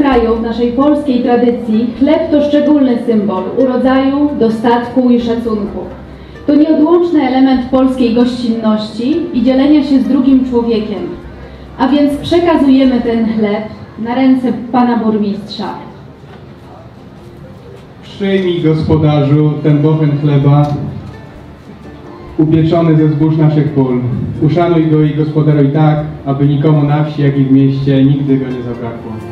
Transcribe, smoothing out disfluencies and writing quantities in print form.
kraju, w naszej polskiej tradycji, chleb to szczególny symbol urodzaju, dostatku i szacunku. To nieodłączny element polskiej gościnności i dzielenia się z drugim człowiekiem. A więc przekazujemy ten chleb na ręce pana burmistrza. Przyjmij, gospodarzu, ten bochen chleba, upieczony ze zbóż naszych pól. Uszanuj go i gospodaruj tak, aby nikomu na wsi, jak i w mieście nigdy go nie zabrakło.